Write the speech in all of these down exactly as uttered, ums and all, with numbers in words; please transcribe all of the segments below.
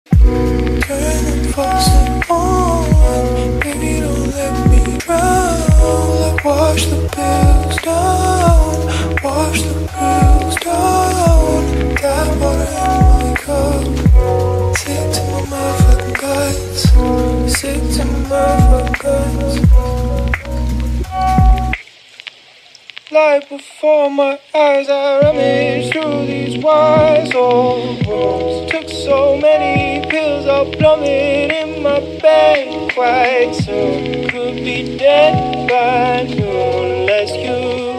Turn the faucet on, baby, don't let me drown. Like wash the pills down, wash the pills down. Got water in my cup, sick to my motherfucking guts, sick to my motherfucking guts. Light before my eyes, I rummaged through these wise old rooms. Took so many pills, I'll plummet in my bed quite soon. Could be dead by noon, unless you,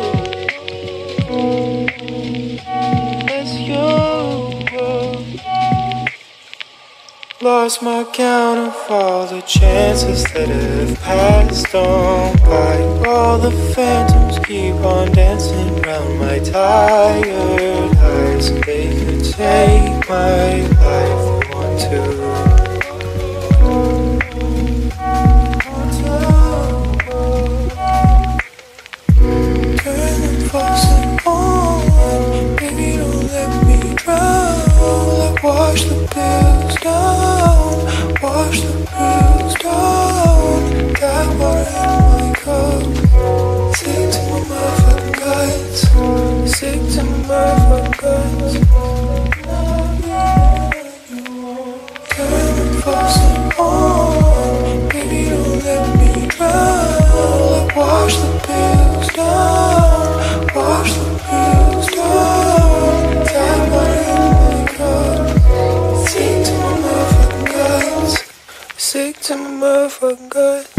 unless you lost my count of all the chances that have passed on by. All the phantoms keep on dancing round my tired eyes. They could take my life, they want to. Turn the faucet on, baby, don't let me drown. Like wash the pills down, wash the pills down. Got water in my cup, sick to my motherfucking guts, sick to my motherfucking guts. Turn the faucet on, baby, don't let me drown. Like wash the pills down, wash the pills down. Got water in my cup, sick to my motherfucking guts, sick to my motherfucking guts.